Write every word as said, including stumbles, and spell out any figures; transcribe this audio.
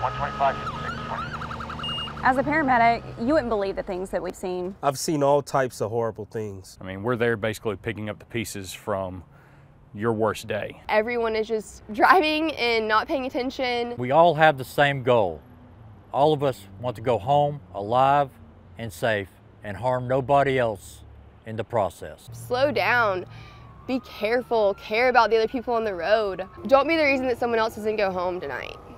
one twenty-five, six twenty. As a paramedic, you wouldn't believe the things that we've seen. I've seen all types of horrible things. I mean, we're there basically picking up the pieces from your worst day. Everyone is just driving and not paying attention. We all have the same goal. All of us want to go home alive and safe and harm nobody else in the process. Slow down. Be careful. Care about the other people on the road. Don't be the reason that someone else doesn't go home tonight.